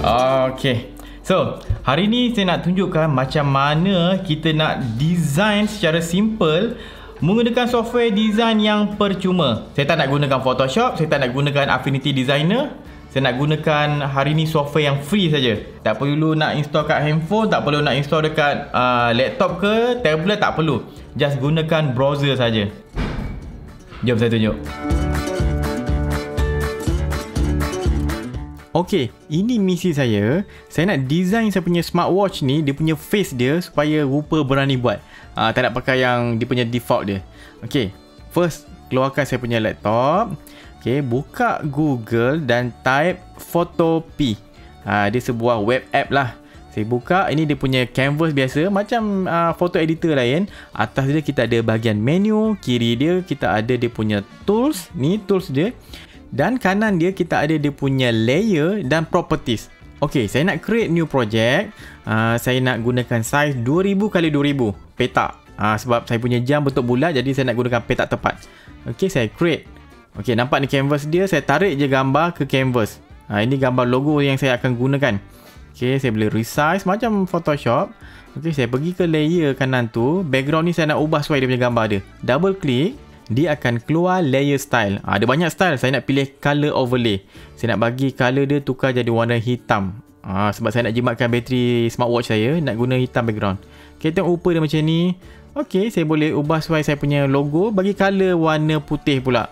Okay. So, hari ni saya nak tunjukkan macam mana kita nak design secara simple menggunakan software design yang percuma. Saya tak nak gunakan Photoshop, saya tak nak gunakan Affinity Designer. Saya nak gunakan hari ni software yang free saja. Tak perlu nak install kat handphone, tak perlu nak install dekat laptop ke, tablet, tak perlu. Just gunakan browser saja. Jom saya tunjuk. Okey, ini misi saya. Saya nak design saya punya smartwatch ni, dia punya face dia supaya rupa berani buat. Tak nak pakai yang dia punya default dia. Okey, first keluarkan saya punya laptop. Okey, buka Google dan type Photopea. Dia sebuah web app lah. Saya buka, ini dia punya canvas biasa macam photo editor lain. Atas dia kita ada bahagian menu, kiri dia kita ada dia punya tools. Ni tools dia. Dan kanan dia kita ada dia punya layer dan properties. Ok, saya nak create new project. Saya nak gunakan size 2000x2000 petak. Sebab saya punya jam bentuk bulat, jadi saya nak gunakan petak tepat. Ok, saya create. Ok, nampak ni canvas dia. Saya tarik je gambar ke canvas. Ini gambar logo yang saya akan gunakan. Ok, saya boleh resize macam Photoshop. Ok, saya pergi ke layer kanan tu. Background ni saya nak ubah sesuai dia punya gambar dia. Double click. Dia akan keluar layer style. Ada banyak style. Saya nak pilih color overlay. Saya nak bagi color dia tukar jadi warna hitam. Sebab saya nak jimatkan bateri smartwatch saya. Nak guna hitam background. Okay, tengok rupa dia macam ni. Okay, saya boleh ubah sesuai saya punya logo. Bagi color warna putih pula.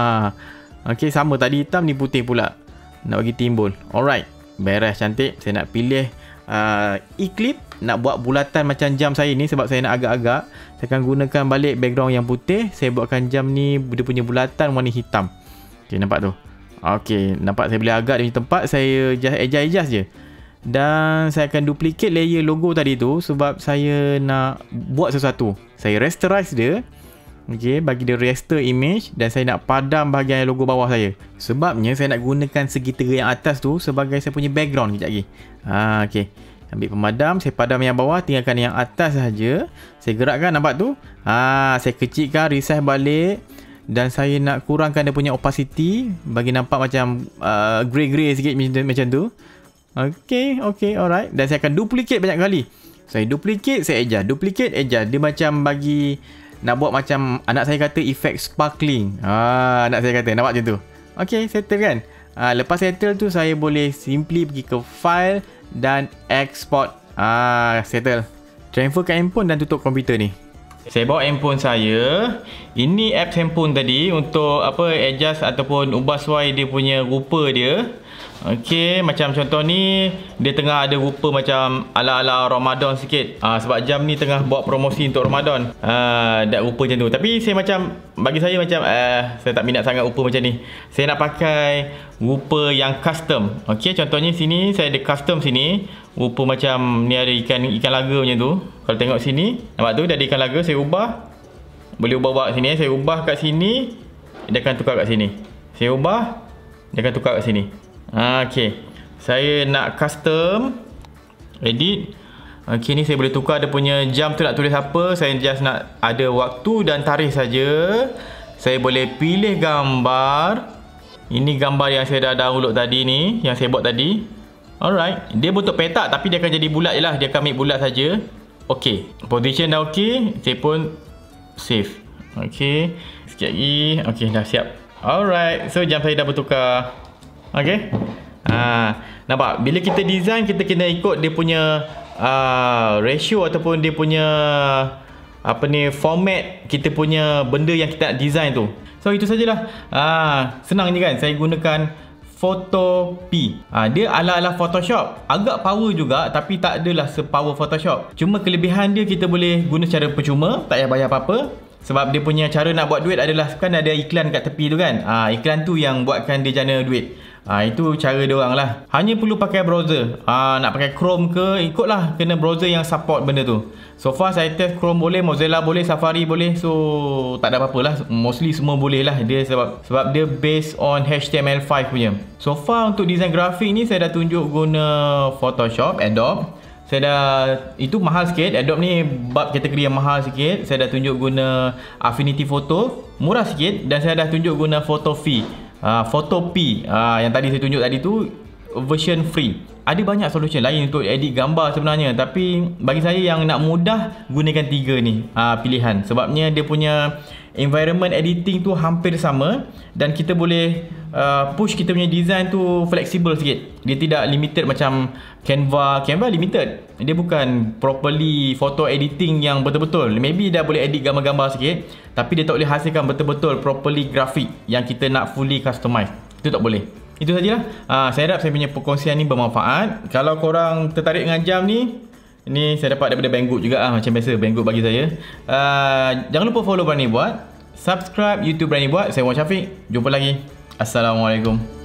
Okay, sama tadi hitam ni putih pula. Nak bagi timbul. Alright. Beres, cantik. Saya nak pilih Eclipse. Nak buat bulatan macam jam saya ni. Sebab saya nak agak-agak. Saya akan gunakan balik background yang putih. Saya buatkan jam ni dia punya bulatan warna hitam. Okay, nampak tu. Okay, nampak saya boleh agak di tempat. Saya just adjust je. Dan saya akan duplicate layer logo tadi tu. Sebab saya nak buat sesuatu. Saya rasterize dia. Okay, bagi dia raster image. Dan saya nak padam bahagian logo bawah saya. Sebabnya saya nak gunakan segitiga yang atas tu sebagai saya punya background kejap lagi. Okay, ambil pemadam, saya padam yang bawah, tinggalkan yang atas saja. Saya gerakkan, nampak tu? Saya kecilkan, resize balik. Dan saya nak kurangkan dia punya opacity bagi nampak macam grey-grey sikit macam tu. Okay, alright. Dan saya akan duplicate banyak kali. Saya duplicate, saya adjust. Duplicate, adjust. Dia macam bagi nak buat macam anak saya kata effect sparkling. Anak saya kata, nampak macam tu. Okay, settle kan? Lepas settle tu saya boleh simply pergi ke file dan export. Settle. Transfer ke handphone dan tutup komputer ni. Saya bawa handphone saya. Ini apps handphone tadi untuk adjust ataupun ubah sesuai dia punya rupa dia. Okey, macam contoh ni dia tengah ada rupa macam ala-ala Ramadan sikit. Sebab jam ni tengah buat promosi untuk Ramadan. Dak rupa macam tu. Tapi saya macam, bagi saya macam saya tak minat sangat rupa macam ni. Saya nak pakai rupa yang custom. Okey, contohnya sini saya ada custom sini. Rupa macam ni ada ikan laga macam tu. Kalau tengok sini, nampak tu dia ada ikan laga, saya ubah. Boleh ubah sini, saya ubah kat sini, dia akan tukar kat sini. Saya ubah, dia akan tukar kat sini. Okay, saya nak custom edit. Okay, ni saya boleh tukar dia punya jam tu nak tulis apa. Saya just nak ada waktu dan tarikh saja. Saya boleh pilih gambar. Ini gambar yang saya dah download tadi ni, yang saya buat tadi. Alright, dia bentuk petak tapi dia akan jadi bulat je lah. Dia akan ambil bulat saja. Okay, position dah okay. Saya pun save. Okay, sikit lagi. Okay, dah siap. Alright, so jam saya dah bertukar. Okay. Nampak? Bila kita design, kita kena ikut dia punya ratio ataupun dia punya format kita punya benda yang kita nak design tu. So itu sajalah. Senang je kan. Saya gunakan Photopea. Dia ala-ala Photoshop. Agak power juga tapi tak adalah sepower Photoshop. Cuma kelebihan dia kita boleh guna secara percuma, tak payah bayar apa-apa. Sebab dia punya cara nak buat duit adalah kan ada iklan kat tepi tu kan. Iklan tu yang buatkan dia jana duit. Itu cara dia orang lah. Hanya perlu pakai browser. Nak pakai Chrome ke, ikutlah, kena browser yang support benda tu. So far saya test Chrome boleh, Mozilla boleh, Safari boleh. So tak ada apa-apa lah. Mostly semua boleh lah. Dia sebab dia based on HTML5 punya. So far untuk design grafik ni saya dah tunjuk guna Photoshop, Adobe. Saya dah, itu mahal sikit. Adobe ni bab kategori yang mahal sikit. Saya dah tunjuk guna Affinity Photo, murah sikit. Dan saya dah tunjuk guna Photopea. Yang tadi saya tunjuk tadi tu version free. Ada banyak solution lain untuk edit gambar sebenarnya, tapi bagi saya yang nak mudah, gunakan 3 ni pilihan. Sebabnya dia punya environment editing tu hampir sama, dan kita boleh push kita punya design tu flexible sikit. Dia tidak limited macam Canva limited. Dia bukan properly photo editing yang betul-betul. Maybe dah boleh edit gambar-gambar sikit, tapi dia tak boleh hasilkan betul-betul properly grafik yang kita nak fully customize. Itu tak boleh. Itu sajalah. Saya harap saya punya perkongsian ni bermanfaat. Kalau korang tertarik dengan jam ni, ini saya dapat daripada Banggood juga macam biasa Banggood bagi saya. Jangan lupa follow Berani Buat, subscribe YouTube Berani Buat. Saya Muhammad Syafiq. Jumpa lagi. Assalamualaikum.